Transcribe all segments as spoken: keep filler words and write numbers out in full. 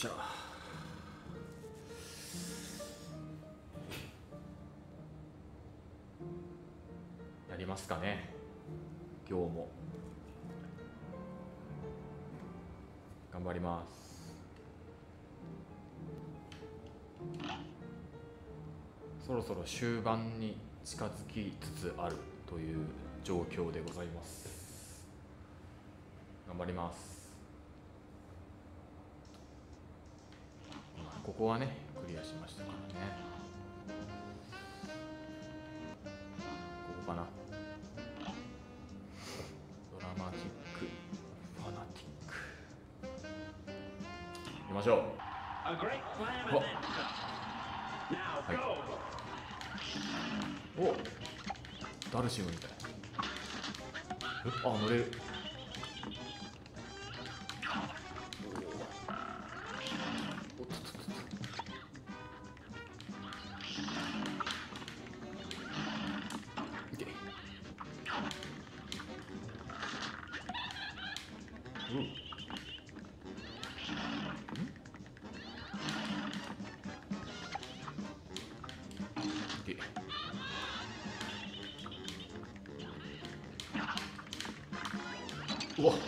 しゃ。やりますかね、今日も。頑張ります。そろそろ終盤に近づきつつあるという状況でございます。頑張ります。ここはねクリアしましたからね。ここかな。ドラマティックファナティック行きましょう。はい、お、ダルシムみたい。あ、乗れる。うん、うわっ、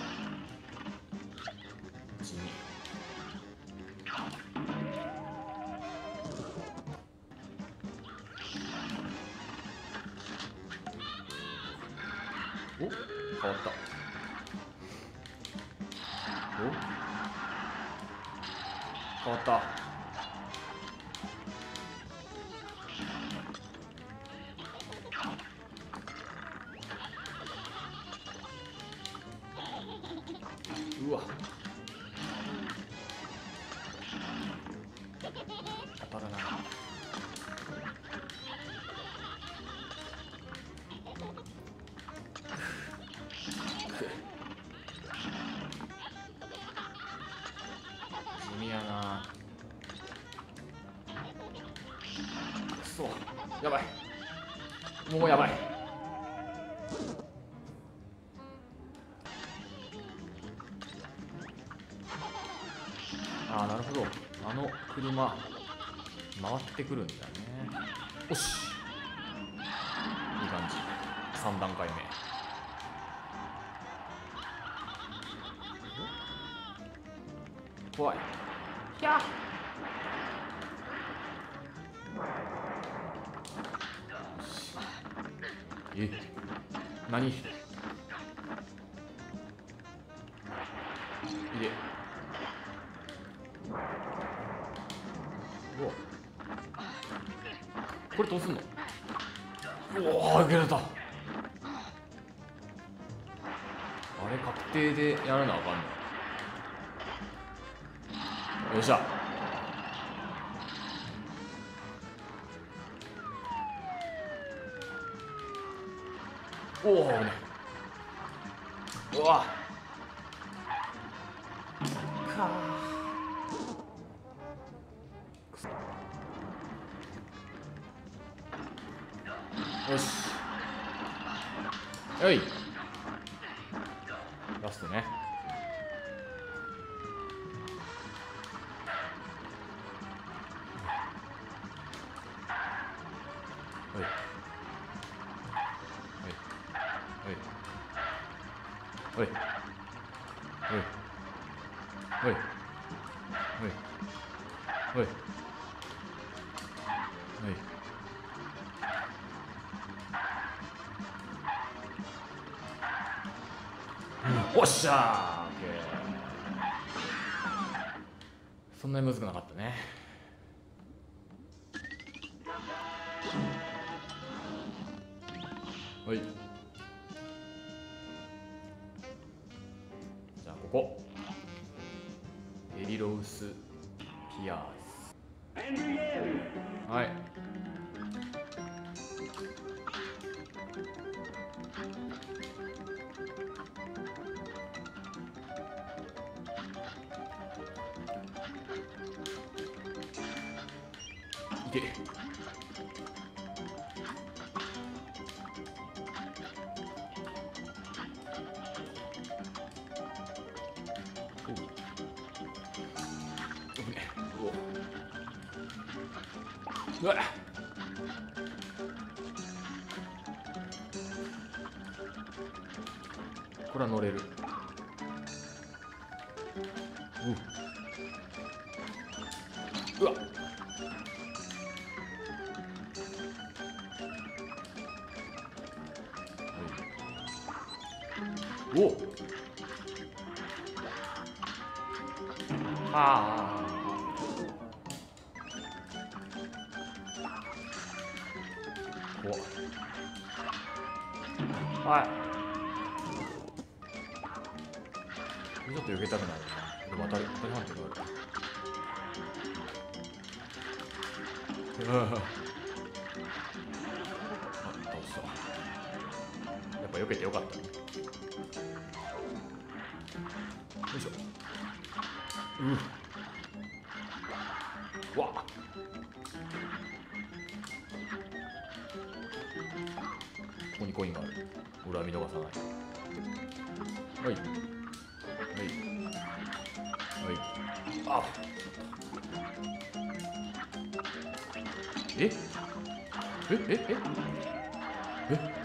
地味。お、変わった。お、変わった。うわ、当たらない。地味やな。くそ、やばい、もうやばい。ああ、なるほど。あの車回ってくるんだね。よし、いい感じ。さん段階目。怖い。ひゃえ、何、いで、うわ、これどうすんの。うわー、受けられた。あれ確定でやらなあかんの。よっしゃ。おお、ね、うわかー。よし、よい、ラストね。はい、はい、はい、はい、はい、はい、はい、はい、はい、おっしゃー、オッケー。そんなに難くなかったね。はい、じゃあここエリロウスピアーズ。はい、いけ。お、危ね。 うわっ、これは乗れる。ううわっ、おっ、ああ、怖っ、はい、ちょっと避けたくなるな。でも当たり当たり判定がある。あ、倒した。やっぱ避けてよかったね。よいしょ。うわっ、ここにコインがある。俺は見逃さない。はいはいはい。あ、ええええええ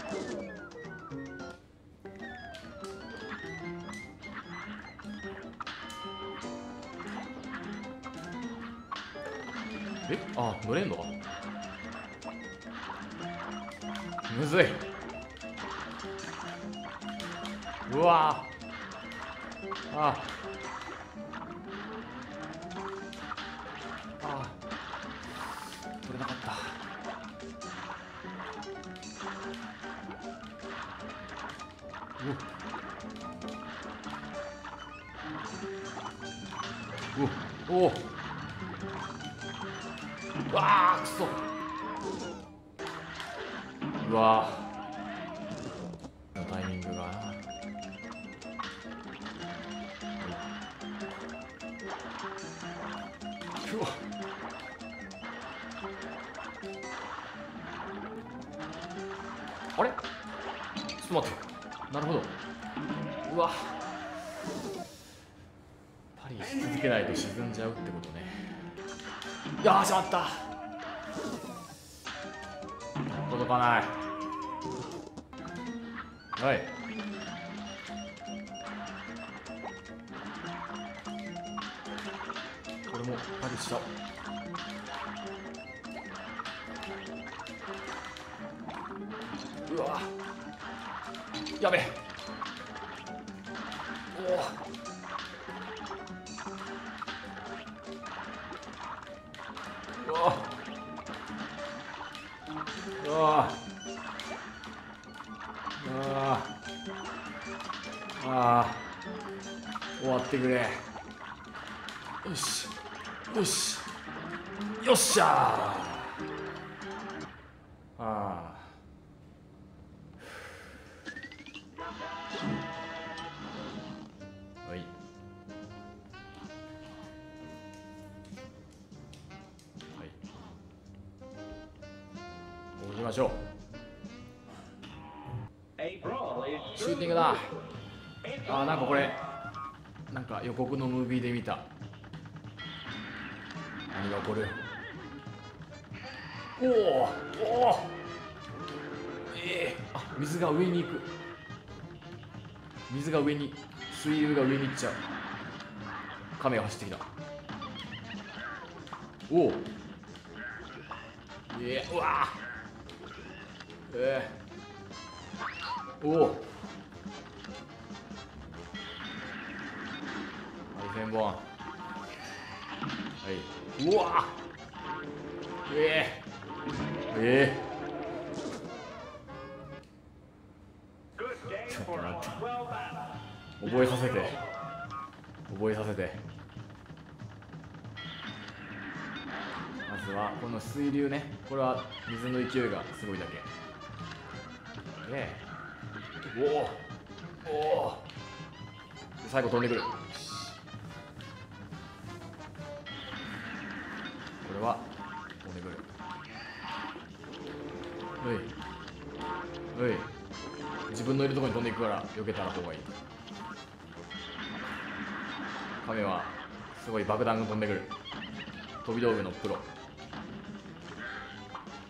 え、あ、乗れんのか。むずい。うわー、ああ、取れなかった。うおおお、うわー、くそ。うわー、タイミングがな。うわ、あれ、ちょっと待って、なるほど。うわ、パリし続けないと沈んじゃうってことね。いやー、しまった、届かない。はい、これもパリした。うわ、やべえ、おお、うわうわああ、終わってくれ。よしよしよっしゃー。ああ、はい、はい、行きましょう。シューティングだ。あー、なんかこれなんか予告のムービーで見た。何が起こる。おおおお、ええー、あ、水が上に行く。水が上に、水流が上に行っちゃう。亀が走ってきた。おお、ええー、うわー、ええー、おお、ハリセンボン、はい、うわー、ええー、ええー、ちょっと待って、覚えさせて覚えさせて。まずはこの水流ね、これは水の勢いがすごいだけで、おおおお、最後飛んでくる。これは飛んでくる。おいおい、自分のいるところに飛んでいくから避けたら方がいい。亀はすごい爆弾が飛んでくる。飛び道具のプロ。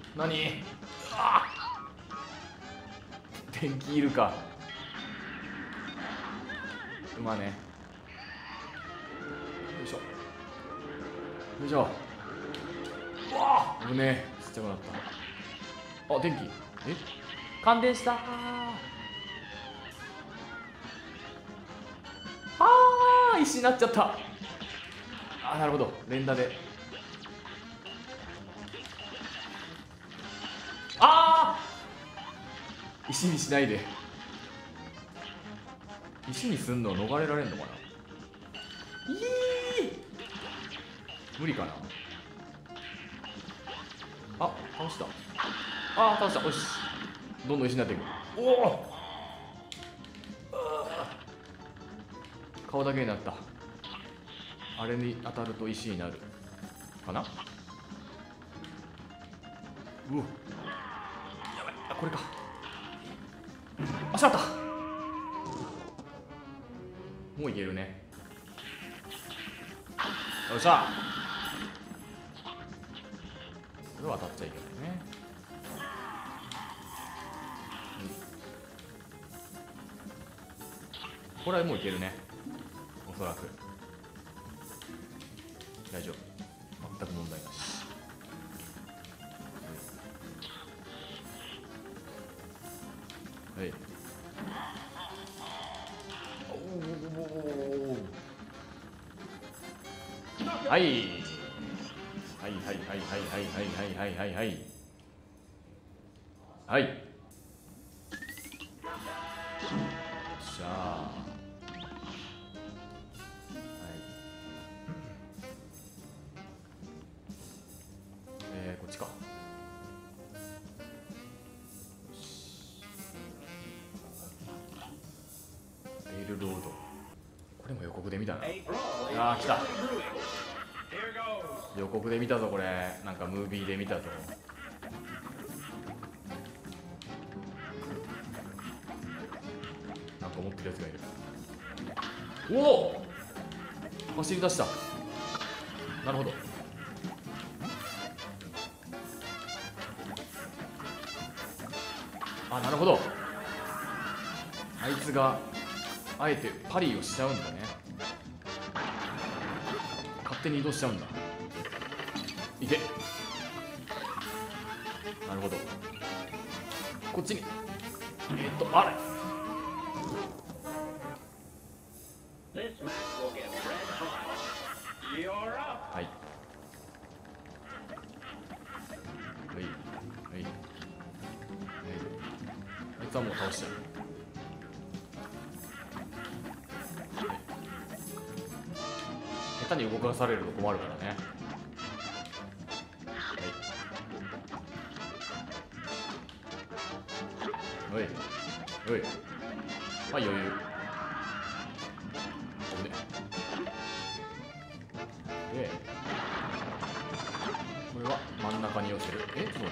何？あっ、電気いるか。まあね。よいしょよいしょ。うわあ、危ねえ、ちっちゃくなった。あ、電気、え、感電した。ああ、石になっちゃった。あ、なるほど、連打で。ああ、石にしないで。石にすんの逃れられんのかな。いい、無理かな。あ、倒した。あ、倒した。よし、どんどん石になっていく。おお、顔だけになった。あれに当たると石になるかな。うわ、やばい。あ、これか。あ、しまった。もういけるね。よっしゃ。これは当たっちゃいけないね。うん、これはもういけるね、おそらく。大丈夫、全く問題なし。はい、はい、はいはいはいはいはいはいはいはいはい。よっしゃー。はい、えー、こっちか。レールロード、これも予告で見たな。あー、来た。予告で見たぞこれ。なんかムービーで見たぞ。なんか持ってるやつがいる。おお、走り出した。なるほど。あ、なるほど。あいつがあえてパリーをしちゃうんだね。勝手に移動しちゃうんだ。いけ。なるほど。こっちに、えー、っとあれ、はい、はいはいはいはい。あいつはもう倒しちゃう。下手に動かされると困るからね。はい、おいおい、まあ余裕。これで、でこれは真ん中に寄せる。え、ちょっと待って、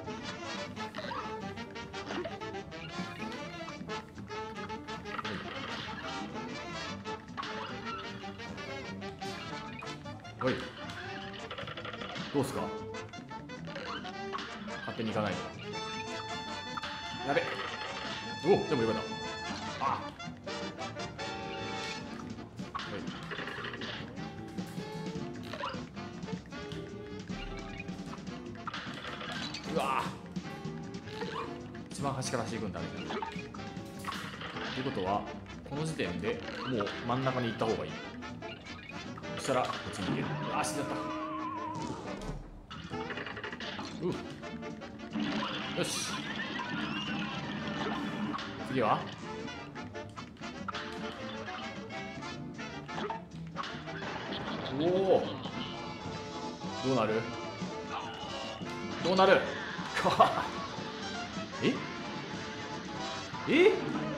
おい、どうすか。勝手に行かないで。やべ、おお、でもよかった。あ、はい、うわー、一番端から端行くんだね。ということはこの時点でもう真ん中に行った方がいい。そしたらこっちに行ける。あ、死んじゃった。うよし、次はおお、どうなるどうなるええ、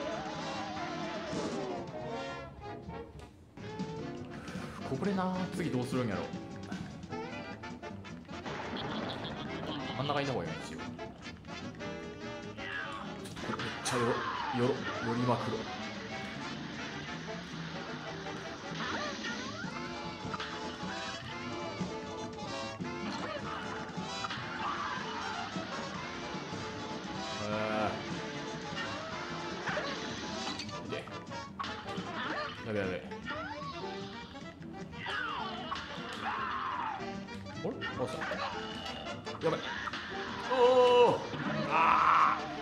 これな。次どうするんやろ。真ん中にいた方がいいんですよ。めっちゃよろよろ寄りまくる。 やべやべ。あれどうした。やばい。おお。ああ。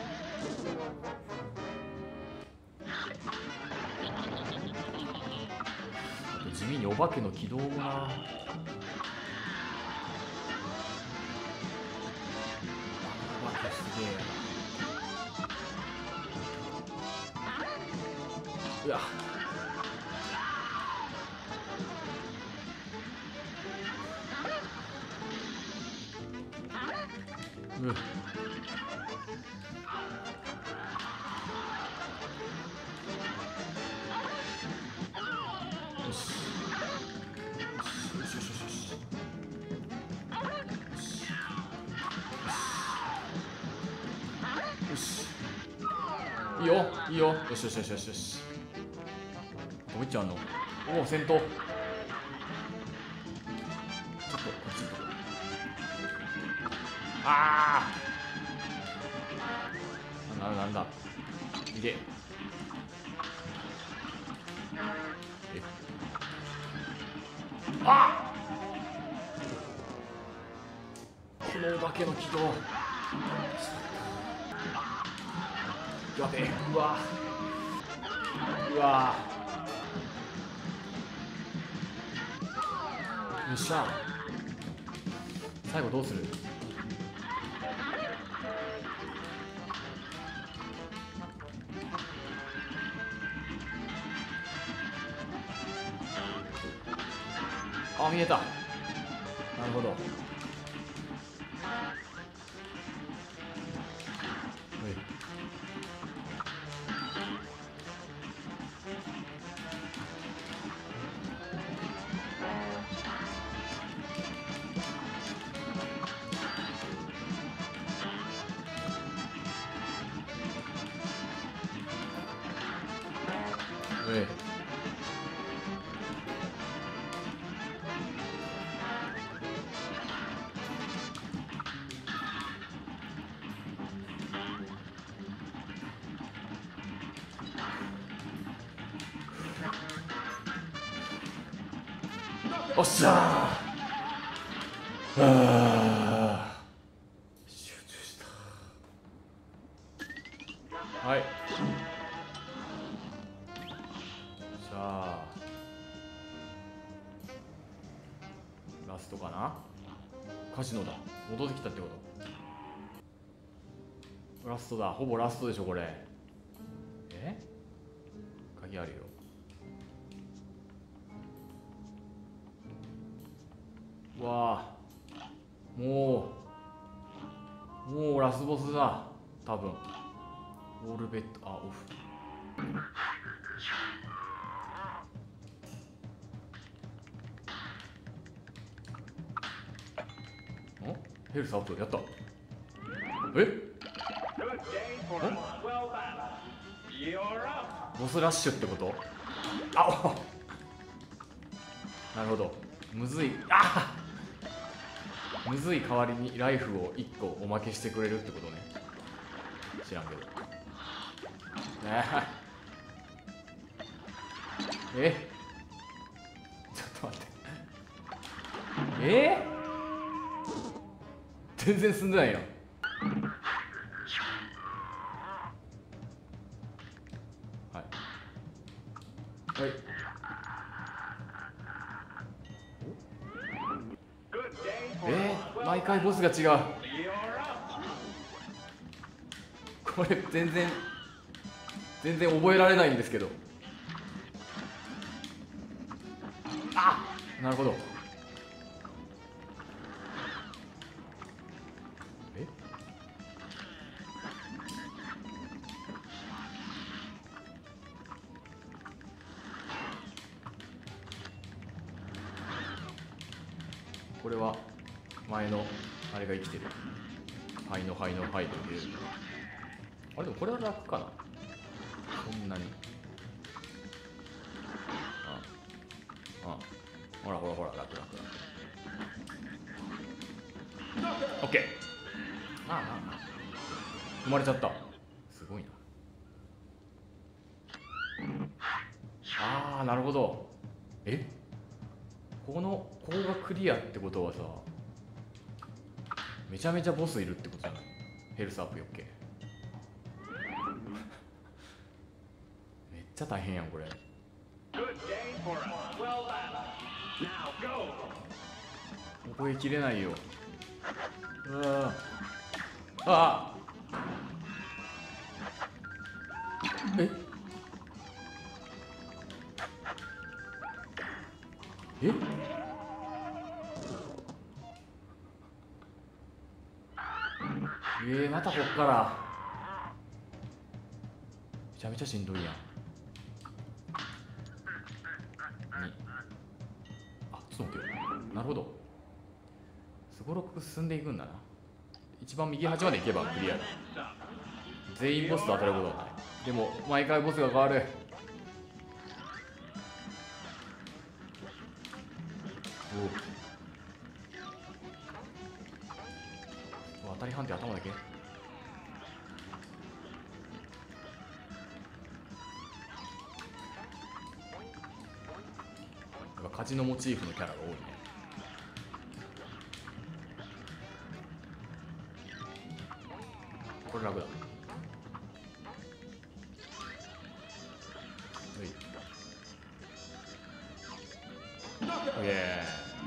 地味にお化けの起動もな。お化けすげえ。うわ。うん。よし。よしよしよしよし。よし。いいよいいよ。よしよしよしよしよし。どういっちゃうの。おお戦闘。ちょっとこっち行こう。ああ。なんだなんだ。いけ。え。ああ。このお化けの起動。やべえ。うわ。うわ。よっしゃ。最後どうする。あ、見えた。なるほど。ええ。おっしゃー。あー、集中した。はい。さあラストかな。カジノだ。戻ってきたってこと。ラストだ。ほぼラストでしょこれ。え、鍵あるよ。わあ、もうもうラスボスだ多分。オールベッド、あ、オフ。ん、ヘルスアウトやった。え、ボスラッシュってこと。あ、なるほど。むずい。あ、むずい代わりにライフをいっこおまけしてくれるってことね。知らんけど。え、ちょっと待って。えー、全然進んでないよ。はいはい。えー、毎回ボスが違う。これ全然全然覚えられないんですけど。あ、なるほど。え、これは前のあれが生きてる。はいのはいのはいという。あれでもこれは楽かな。そんなに。ああ、ほらほらほら、楽楽楽。オッケー。ああ、ああ、生まれちゃった。すごいな。ああ、 ああ、なるほど。え、このここがクリアってことはさ、めちゃめちゃボスいるってことじゃない？ヘルスアップよっけ。めっちゃ大変やんこれ。覚えきれないよ。うわあ、えええー、またこっからめちゃめちゃしんどいやん。あ、ちょっと待ってよ。なるほど、すごろく進んでいくんだな。一番右端まで行けばクリアだ。全員ボスと当たることはない。でも毎回ボスが変わる。おお、当たり判定頭だけ。勝ちのモチーフのキャラが多いね。これ楽だ。イエ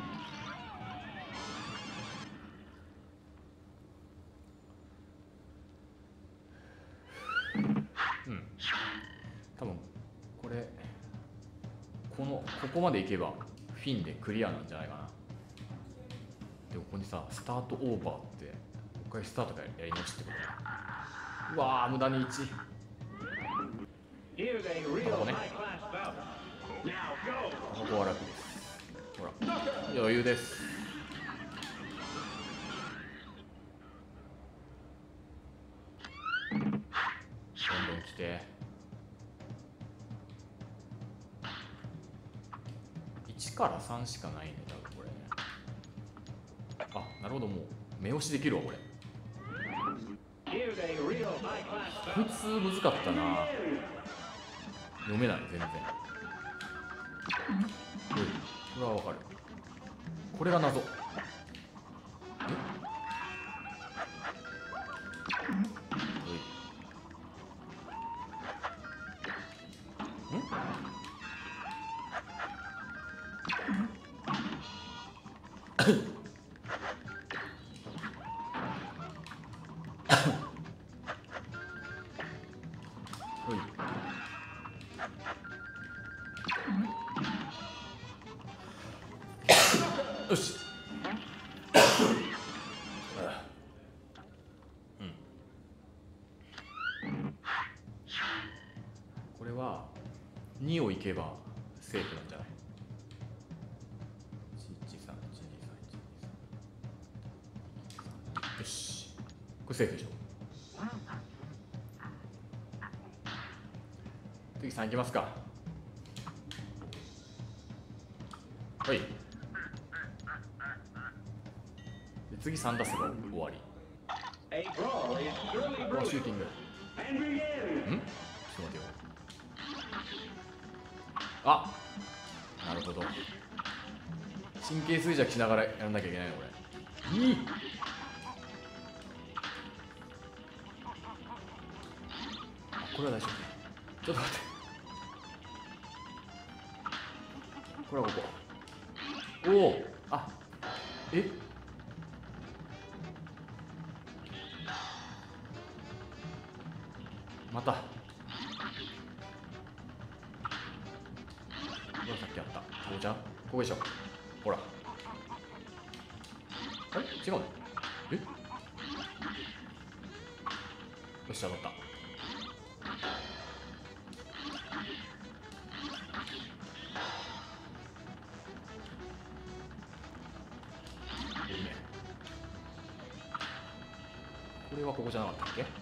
ーイ。うん、多分これこのここまでいけばフィンでクリアなんじゃないかな。でもここにさ、スタートオーバーって、もう一回スタートからやり直しってことね。うわー、無駄にいち。ここね、ここは楽です。ほら、余裕です。どんどん来て。いちからさんしかないね、多分これね。あ、なるほど、もう目押しできるわこれ。こいつ難かったな、読めない全然。これはわかる。これが謎。え、んよし。うん。これはにをいけばセーフなんじゃない？いちいちさんいちにさんいちにさん。よし。これセーフでしょ。次さんいきますか。はい。で次さん出せば終わり。うわ、シューティング。ん？ちょっと待てよ。あ、なるほど。神経衰弱しながらやらなきゃいけないのこれ。いい。これは大丈夫。ちょっと待って。これはここ。おお。あ。え。また。これはさっきあった。ここじゃん。ここでしょ。ほら。あれ？違うの？え？よし、当たった。いいね。これはここじゃなかったっけ？はい。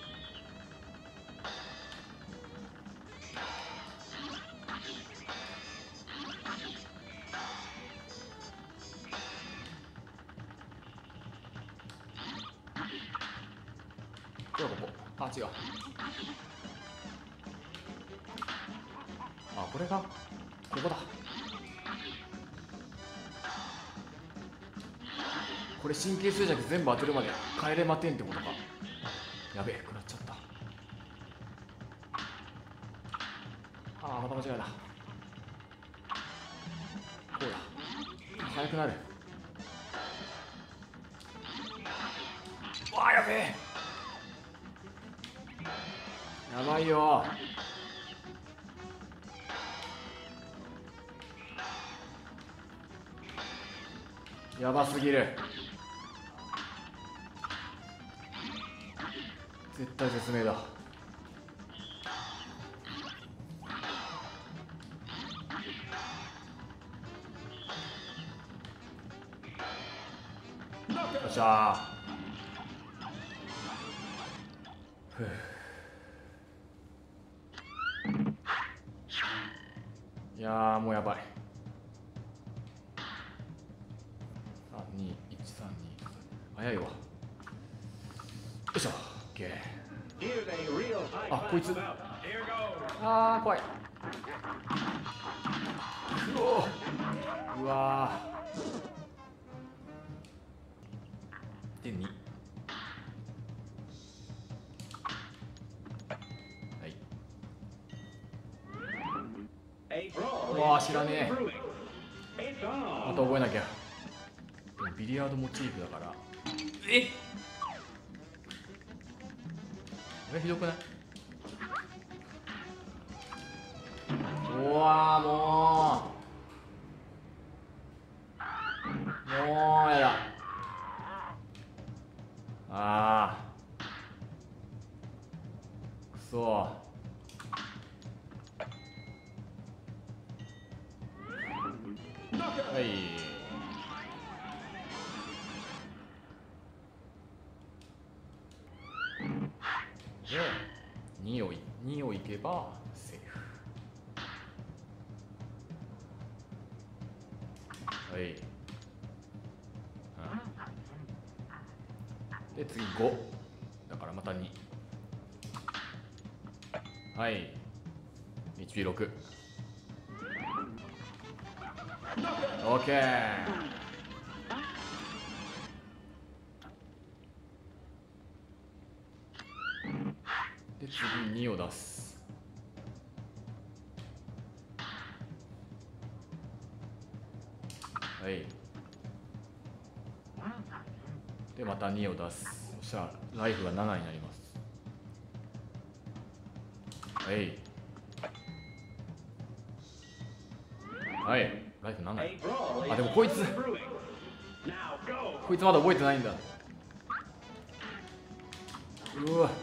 これはここ。あ、違う。あ、ここれがここだ。これ神経衰弱全部当てるまで帰れまてんってことか。やべえ、食らっちゃった。ああ、また間違いだ。こうだ。速くなる。わあ、やべえ。やばいよ。やばすぎる。絶対絶命だ。よっしゃー。ふう。いやー、もうやばい。さんにいちさんに早いわ。よいしょ。 OK。 あ、こいつ。あー、怖い。うおー、うわーでに。はい。うわー、知らねえ。また覚えなきゃ。ビリヤードモチーフだから。えっ、これひどくない？うわー、もうもうやだ。あー、くそー。はい。で、にをにをいけばセーフ。はい。うん、で次ごだからまたに。はい。エイチピーろく。オッケー。で次にを出す。はい。でまたにを出す。そしたらライフがななになります。はいはい、ライフなな。あ、でもこいつこいつまだ覚えてないんだ。うわ、はい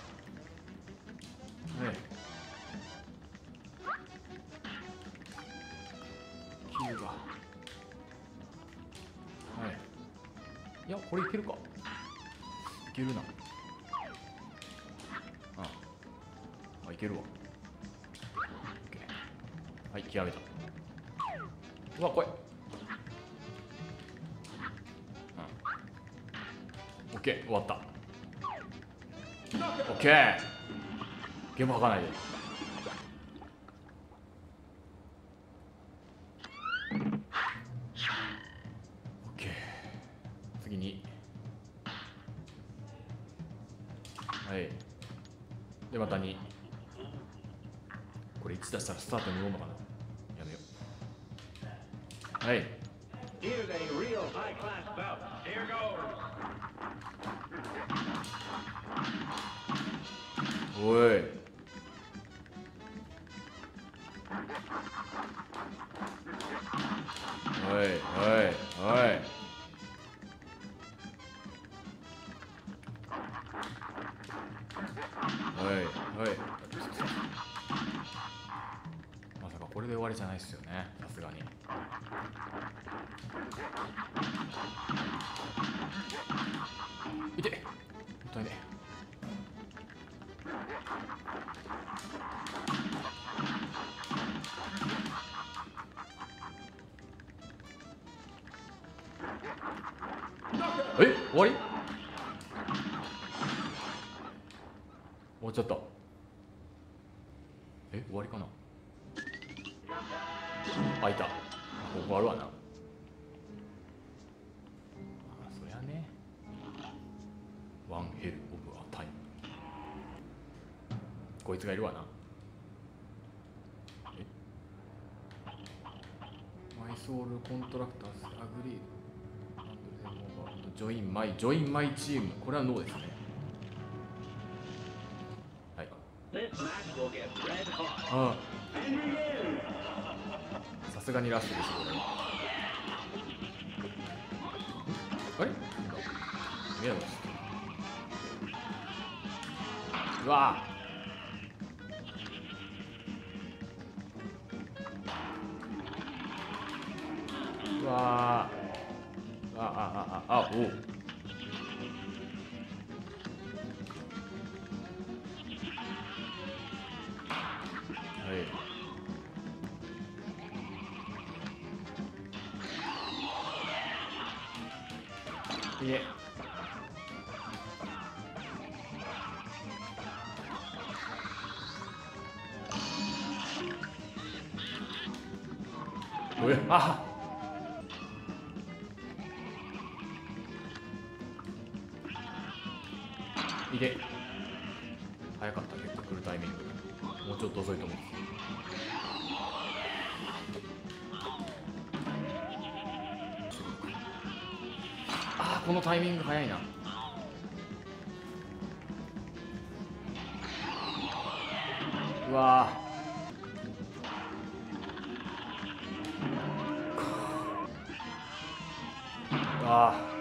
きゅうが、はい、いやこれいけるか。いけるな。ああ、いけるわ。はい、極めた。うわ、怖い。うん、オッケー、終わった。オッケー、ゲーム吐かないで。オッケー、次に。はい。でまたに。これいち出したらスタートに戻るのかな。やめよう。はい。おい。おいおいおい。おいおい。まさかこれで終わりじゃないっすよね、さすがに。いて、もったいねえ。え、終わり？終わっちゃった。え、終わりかな。 あ、いた。ここあるわな。あ、そりゃね。ワンヘルオブアタイム。こいつがいるわな。え、マイソウルコントラクターズアグリージョインマイジョインマイチーム。これはノーですね。はい。ああ、さすがにラストですこれは。あれ見えます。うわーうわーあああああおう。はいいえ。おいあいで早かった結構来るタイミングもうちょっと遅いと思う。あーこのタイミング早いな。うわーうわー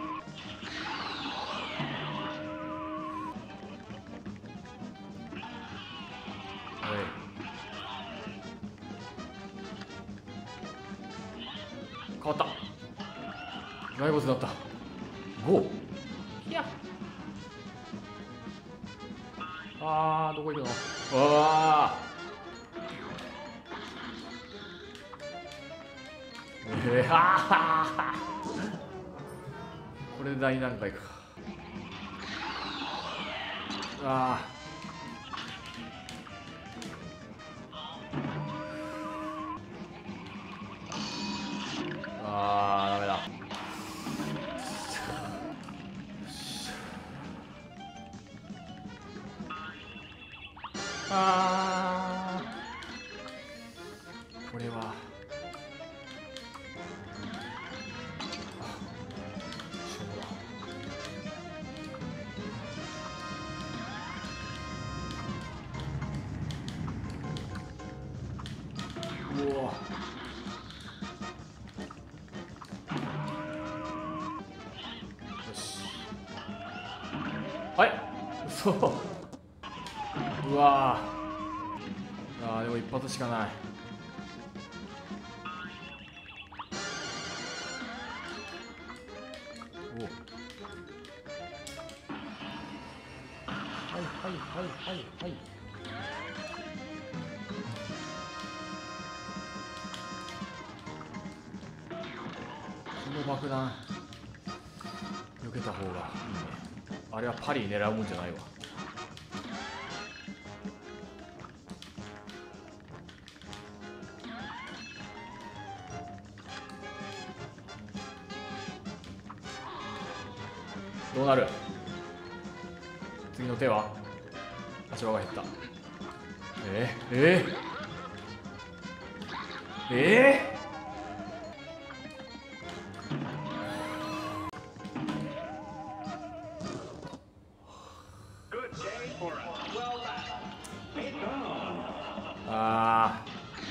変わった。ライボスだった。ゴー。いや。あーどこ行くの。うわー。えー、あーこれで大難解か。ああ。あーダメだ。あーこれはうおよし。はいそううわーあーでも一発しかない。おはいはいはいはいはい。この爆弾避けた方がいいね。あれはパリ狙うもんじゃないわ。どうなる。次の手は足場が減った。えー、えー、えーあ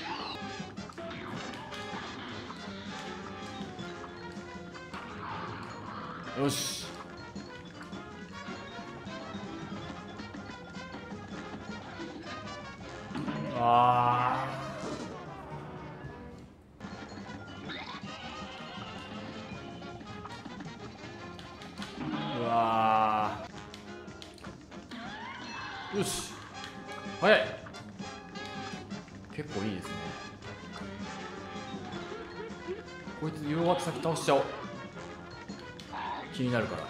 ーよし。あーうわーよし早い。結構いいですね。こいつ両脇先倒しちゃおう。気になるから。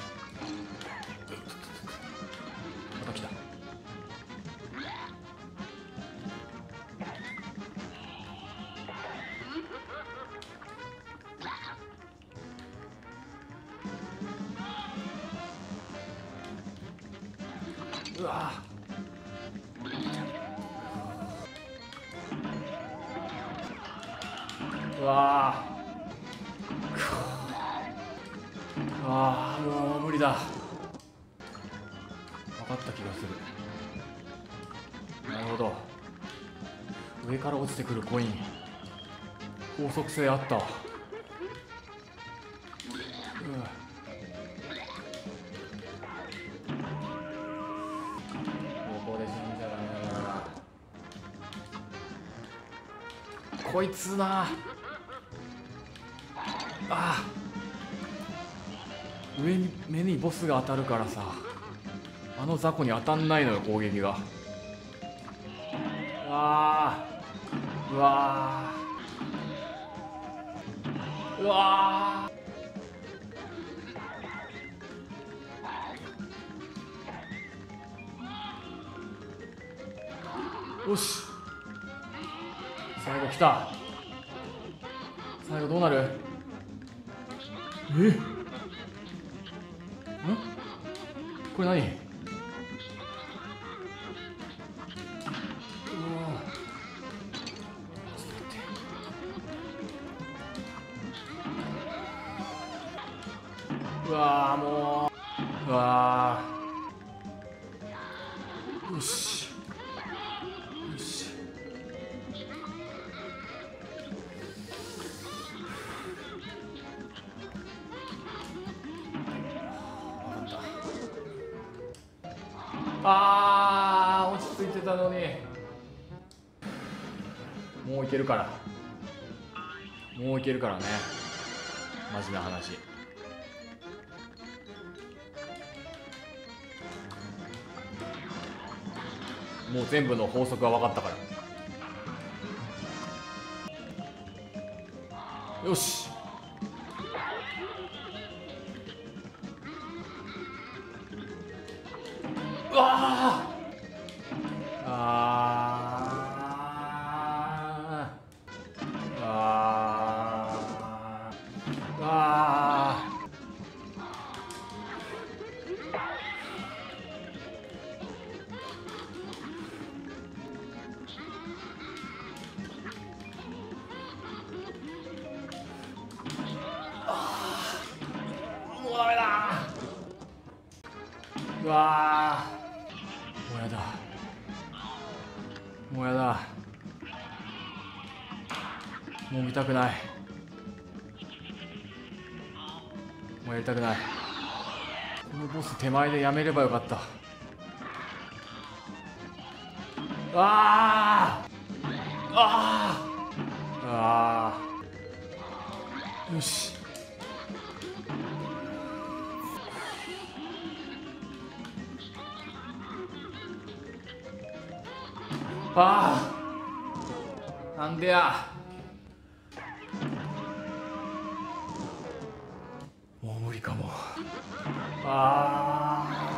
また来た。 うわうわうわーもう無理だ。分かった気がする。なるほど、上から落ちてくるコイン法則性あったわ。ここで死んじゃダメだな。こいつなあ、上に目にボスが当たるからさ、あの雑魚に当たんないのよ攻撃が。うわーうわーうわーよし、最後来た。最後どうなる？えんこれ何？うわうわーもううわーよしよしあー落ち着いてたのに。もういけるからもういけるからね、マジな話。もう全部の法則は分かったから。よしうわーあーあーあーもうダメだ。うわーもうやだもうやだもう見たくない。もうやりたくない。このボス手前でやめればよかった。あーあーあーよしああなんでや。もう無理かも。ああ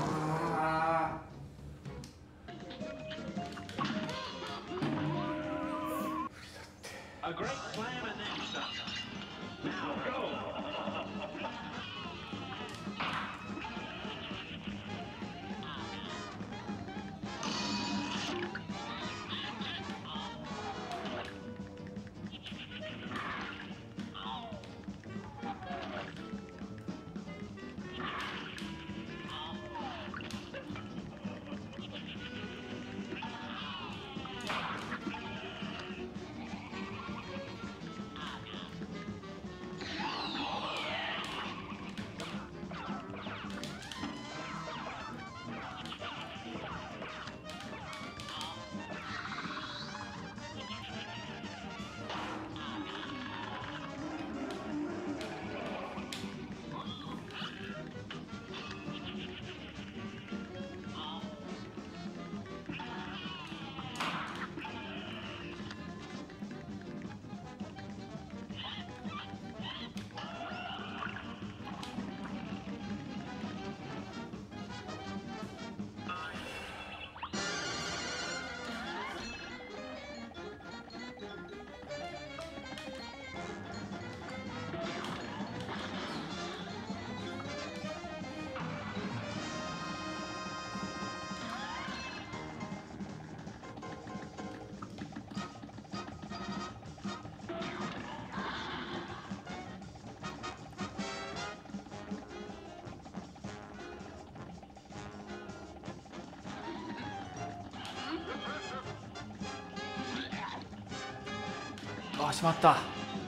あしまった。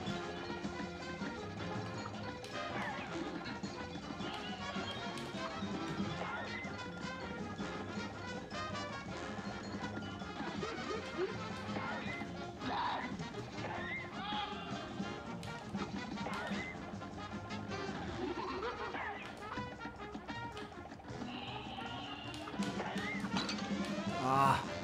ああ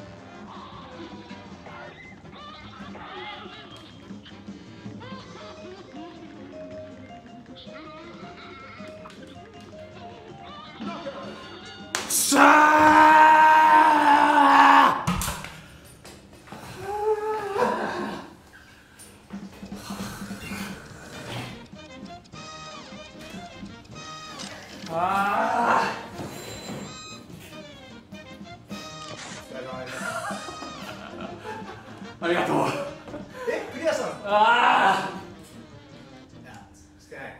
しゃーあありがとう。 え、クリアしたの？ ああいや、してない。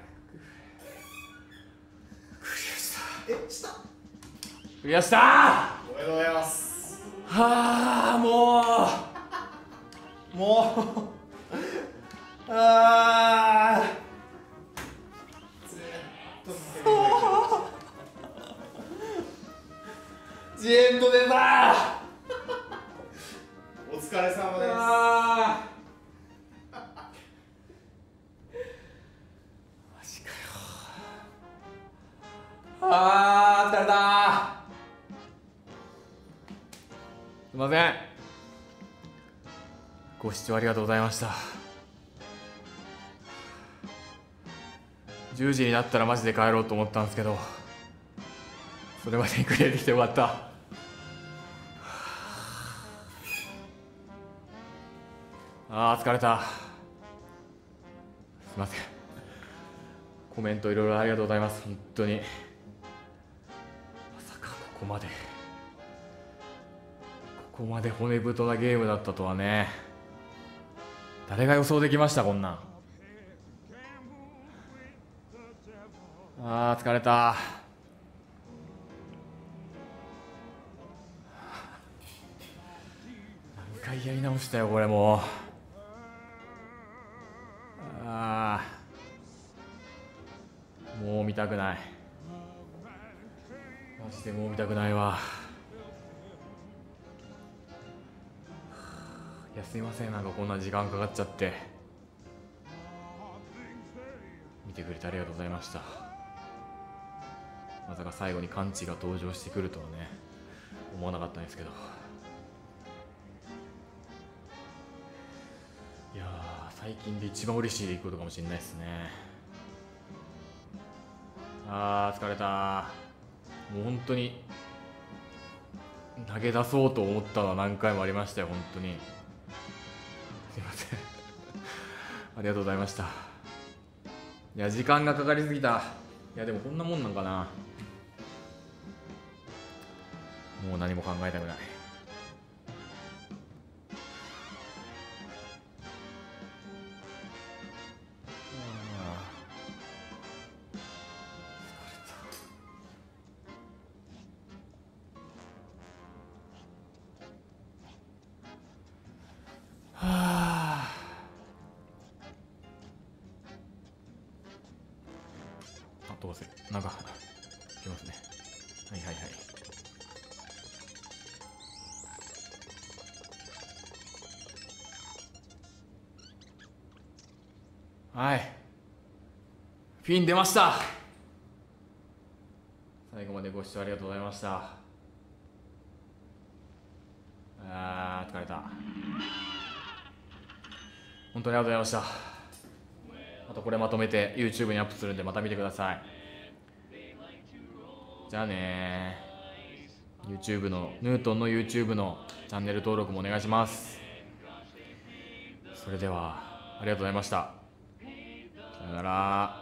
クリアした。 え、した？ クリアしたー。 おめでとうございます。 はあもうもうああずーっとジエンド出た。 お疲れ様です。 あーマジかよ。あー疲れたー。すいません。ご視聴ありがとうございました。じゅうじになったらマジで帰ろうと思ったんですけど、それまでにクリアできてよかった。あー疲れた。すいません。コメントいろいろありがとうございます。本当にまさかここまでここまで骨太なゲームだったとはね。誰が予想できましたこんなん。あー疲れた。何回やり直したよこれもう。あーもう見たくない。マジでもう見たくないわ。いやすいません、なんかこんな時間かかっちゃって。見てくれてありがとうございました。まさか最後にカンチが登場してくるとはね思わなかったんですけど、いやー最近で一番嬉しいことかもしれないですね。あー疲れた。もう本当に投げ出そうと思ったのは何回もありましたよ本当に。すいませんありがとうございました。いや時間がかかりすぎた。いやでもこんなもんなんかな。もう何も考えたくない。はああどうせなんかいきますね。はいはいはいはい。フィン出ました。最後までご視聴ありがとうございました。あー疲れた。本当にありがとうございました。あとこれまとめて YouTube にアップするんでまた見てください。じゃあねー。YouTube のヌートンの YouTube のチャンネル登録もお願いします。それではありがとうございました。さよなら。